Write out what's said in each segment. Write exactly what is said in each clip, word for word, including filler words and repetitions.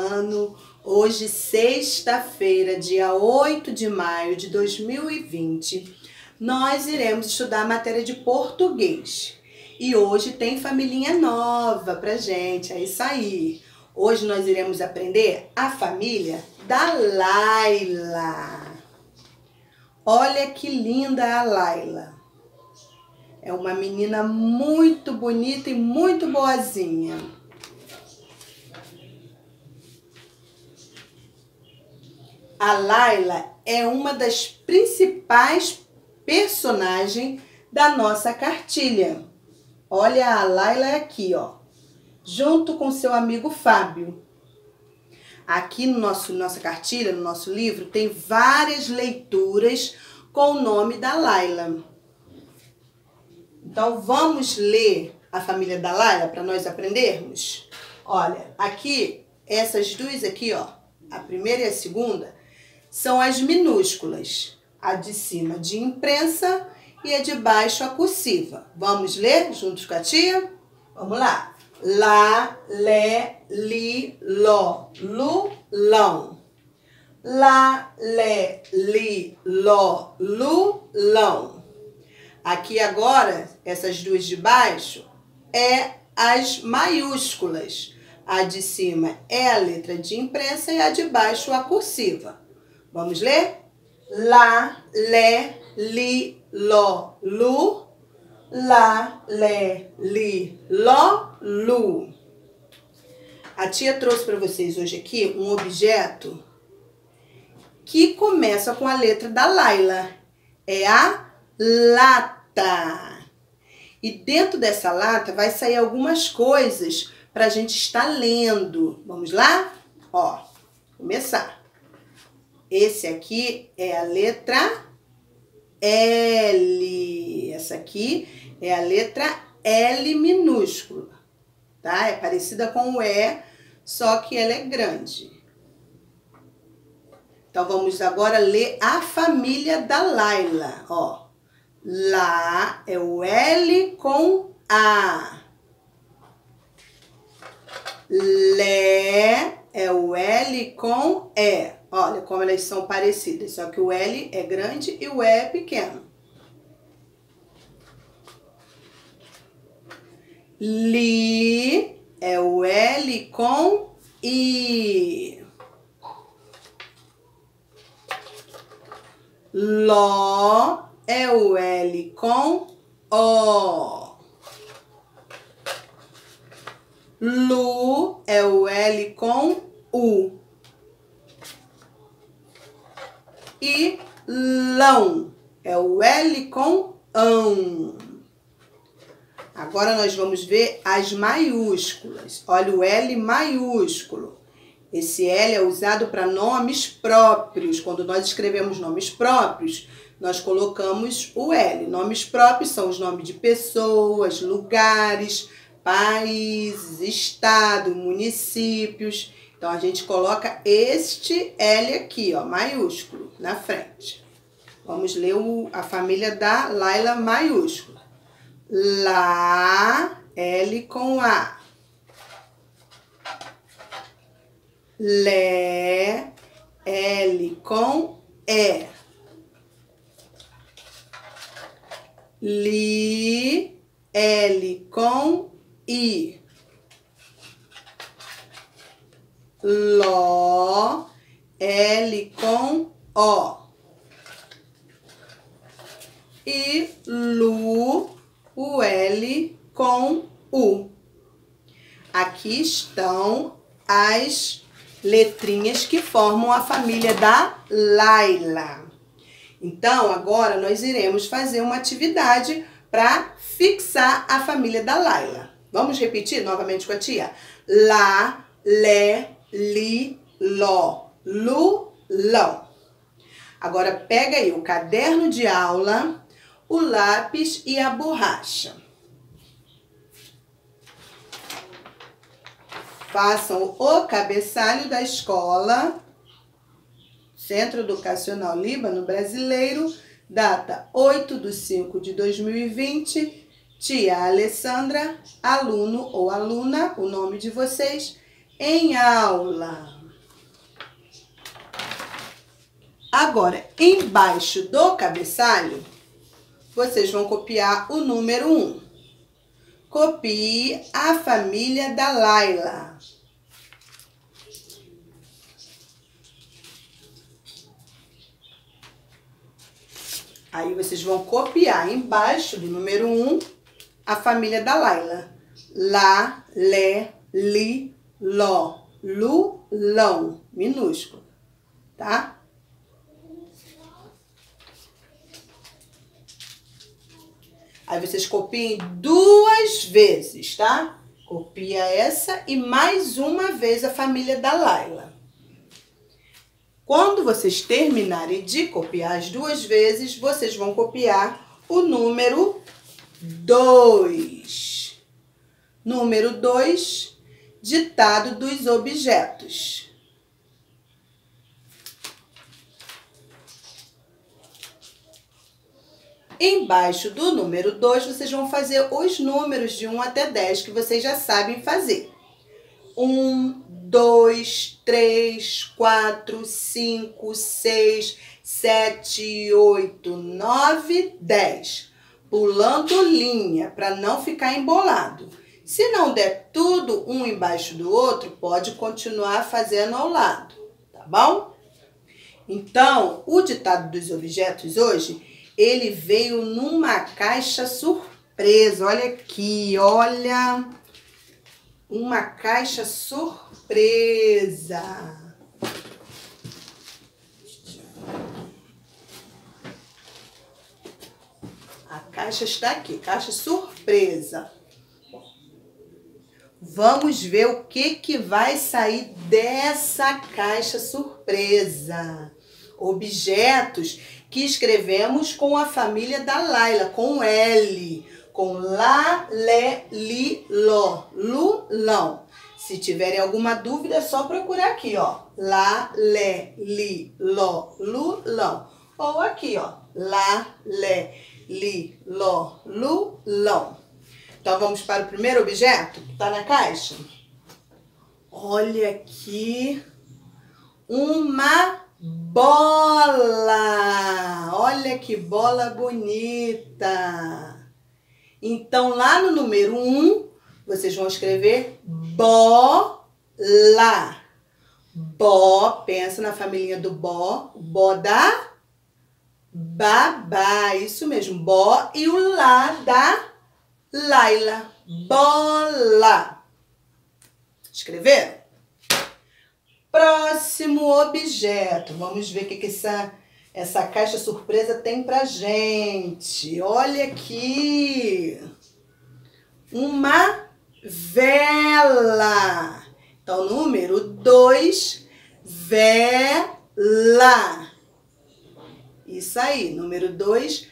ano. Hoje, sexta-feira, dia oito de maio de dois mil e vinte, nós iremos estudar a matéria de português. E hoje tem familhinha nova pra gente, é isso aí. Hoje nós iremos aprender a família da Laila. Olha que linda a Laila. É uma menina muito bonita e muito boazinha. A Laila é uma das principais personagens da nossa cartilha. Olha a Laila aqui, ó, junto com seu amigo Fábio. Aqui no nosso nossa cartilha, no nosso livro, tem várias leituras com o nome da Laila. Então vamos ler a família da Laila para nós aprendermos? Olha, aqui, essas duas aqui, ó, a primeira e a segunda, são as minúsculas. A de cima de imprensa e a de baixo a cursiva. Vamos ler juntos com a tia? Vamos lá. Lá, lé, li, ló, lu, lão. Lá, lé, li, ló, lu, lão. Aqui agora, essas duas de baixo, é as maiúsculas. A de cima é a letra de imprensa e a de baixo a cursiva. Vamos ler? Lá, lé, li, ló, lu. Lá, lé, li, ló, lu. A tia trouxe para vocês hoje aqui um objeto que começa com a letra da Laila. É a lata. E dentro dessa lata vai sair algumas coisas para a gente estar lendo. Vamos lá? Ó, começar. Esse aqui é a letra L. Essa aqui é a letra L minúscula, tá? É parecida com o E, só que ela é grande. Então, vamos agora ler a família da Laila, ó. Lá é o L com A. Lé é o L com E. Olha como elas são parecidas, só que o L é grande e o E é pequeno. Li é o L com I. Ló é o L com O. Lu é o L com U. E lão é o L com ão. Agora nós vamos ver as maiúsculas. Olha o L maiúsculo. Esse L é usado para nomes próprios. Quando nós escrevemos nomes próprios, nós colocamos o L. Nomes próprios são os nomes de pessoas, lugares, países, estado, municípios. Então, a gente coloca este L aqui, ó, maiúsculo, na frente. Vamos ler o, a família da Laila maiúscula. Lá, L com A. Lé, L com E. Li, L com I. Ló, L com O. E lu, o L com U. Aqui estão as letrinhas que formam a família da Laila. Então, agora nós iremos fazer uma atividade para fixar a família da Laila. Vamos repetir novamente com a tia? Lá, lé, li, ló, lu, lão. Agora pega aí o caderno de aula, o lápis e a borracha. Façam o cabeçalho da escola, Centro Educacional Líbano Brasileiro, data oito de cinco de dois mil e vinte, tia Alessandra, aluno ou aluna, o nome de vocês, em aula. Agora, embaixo do cabeçalho, vocês vão copiar o número um. Copie a família da Laila. Aí vocês vão copiar embaixo do número um a família da Laila. Lá, lé, li, ló, lu, lão, minúsculo, tá? Aí vocês copiem duas vezes, tá? Copia essa e mais uma vez a família da Laila. Quando vocês terminarem de copiar as duas vezes, vocês vão copiar o número dois. Número dois, ditado dos objetos. Embaixo do número dois, vocês vão fazer os números de um até dez, que vocês já sabem fazer. um, dois, três, quatro, cinco, seis, sete, oito, nove, dez. Pulando linha, para não ficar embolado. Se não der tudo um embaixo do outro, pode continuar fazendo ao lado, tá bom? Então, o ditado dos objetos hoje, ele veio numa caixa surpresa. Olha aqui, olha. Uma caixa surpresa. A caixa está aqui, caixa surpresa. Vamos ver o que que vai sair dessa caixa surpresa. Objetos que escrevemos com a família da Laila, com L, com lá, lé, li, ló, lu, lão. Se tiverem alguma dúvida, é só procurar aqui, ó. Lá, lé, li, ló, lu, lão. Ou aqui, ó. Lá, lé, li, ló, lu, lão. Então, vamos para o primeiro objeto que está na caixa. Olha aqui. Uma bola. Olha que bola bonita. Então, lá no número um, vocês vão escrever bola. Bó, pensa na família do bó. Bó da babá. Isso mesmo, bó. E o lá da Laila. Bola. Escreveram? Próximo objeto. Vamos ver o que, que essa, essa caixa surpresa tem pra gente. Olha aqui. Uma vela. Então, número dois, vela. Isso aí, número dois,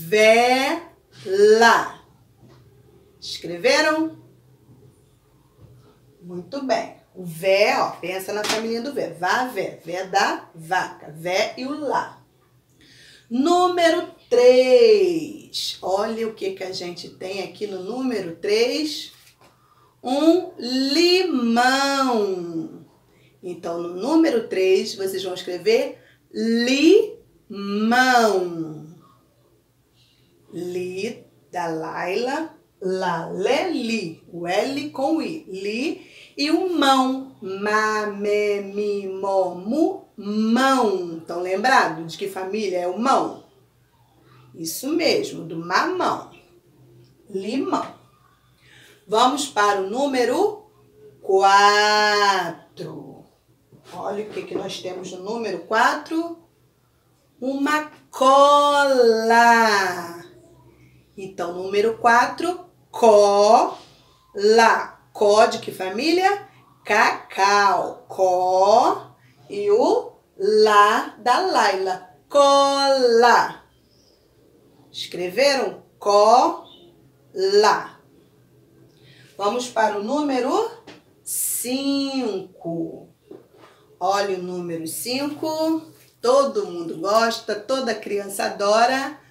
vela. Escreveram? Muito bem. O vé, ó, pensa na família do vé. Vá, vé. Vé da vaca. Vé e o lá. Número três. Olha o que, que a gente tem aqui no número três. Um limão. Então, no número três, vocês vão escrever limão. Li da Laila. Lá, lé, li. O L com o I. Li. E o mão. Ma, me, mi, mo, mu, mão. Estão lembrados de que família é o mão? Isso mesmo, do mamão. Limão. Vamos para o número quatro. Olha o que, que nós temos no número quatro. Uma cola. Então, número quatro, cola. Có de que família? Cacau. Có e o lá da Laila. Cola. Escreveram? Cola. Vamos para o número cinco. Olha o número cinco. Todo mundo gosta, toda criança adora.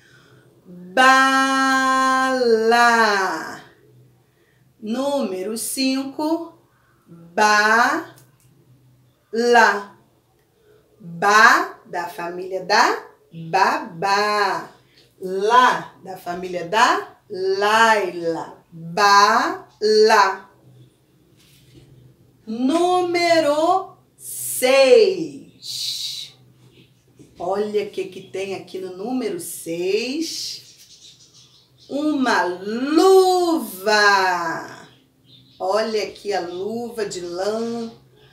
Bala. Número cinco. Bala. Ba, da família da Babá. Lá, da família da Laila. Bala. Número seis. Olha o que, que tem aqui no número seis. Uma luva. Olha aqui a luva de lã.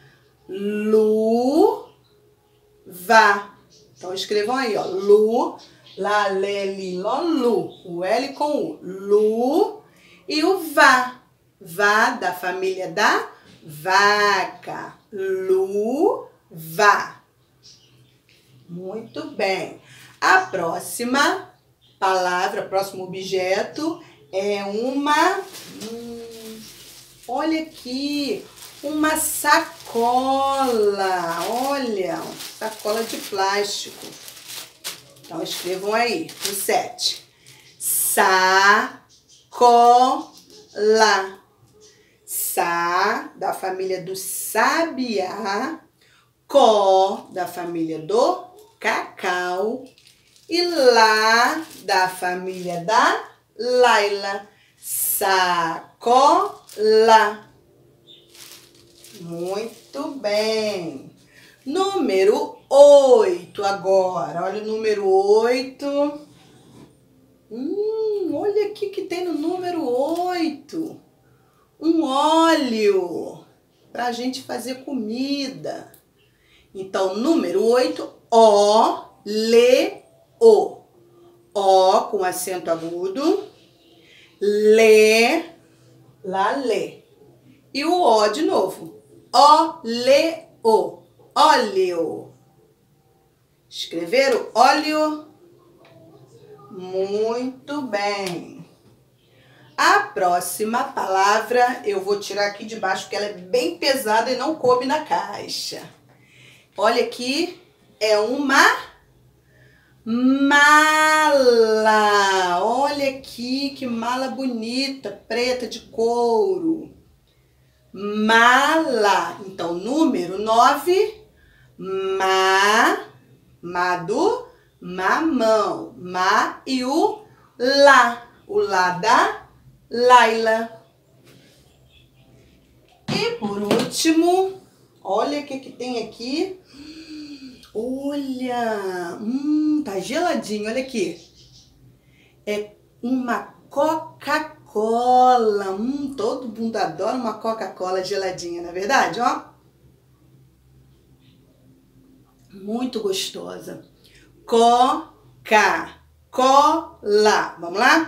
Luva. Então escrevam aí, ó. Lu, lá, lé, li, ló, lu. O L com U. Lu. E o vá. Vá da família da vaca. Luva. Muito bem. A próxima palavra, próximo objeto é uma... Hum, olha aqui. Uma sacola. Olha, sacola de plástico. Então escrevam aí, o sete. Sacola. Sa, da família do sabiá. Co, da família do cacau. E lá, da família da Laila. Sacola. Muito bem. Número oito agora. Olha o número oito. Hum, olha aqui que tem no número oito. Um óleo para a gente fazer comida. Então, número oito, ó, lê, o. Ó com acento agudo. Lê, lá, lê. E o ó de novo. Óleo. Óleo. Escreveram óleo? Muito bem. A próxima palavra eu vou tirar aqui de baixo, porque ela é bem pesada e não coube na caixa. Olha aqui, é uma mala. Olha aqui que mala bonita, preta de couro. Mala. Então, número nove, ma, ma do mamão. Ma e o lá. O lá da Laila. E por último, olha o que, que tem aqui. Olha, hum, tá geladinho, olha aqui. É uma Coca-Cola. Hum, todo mundo adora uma Coca-Cola geladinha, não é verdade? Ó, muito gostosa. Coca-Cola. Vamos lá?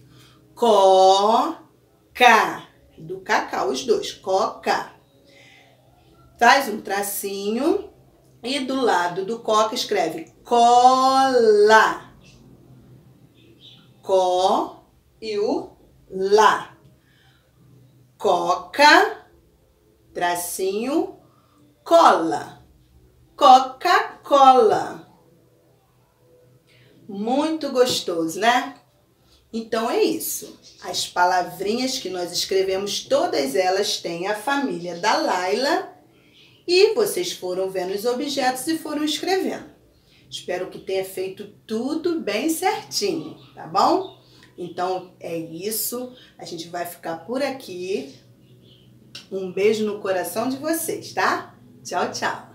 Coca. Do cacau, os dois. Coca. Faz um tracinho e do lado do coca escreve cola. Co e o lá. Coca, tracinho, cola. Coca-Cola. Muito gostoso, né? Então é isso. As palavrinhas que nós escrevemos, todas elas têm a família da Laila. E vocês foram vendo os objetos e foram escrevendo. Espero que tenha feito tudo bem certinho, tá bom? Então é isso. A gente vai ficar por aqui. Um beijo no coração de vocês, tá? Tchau, tchau.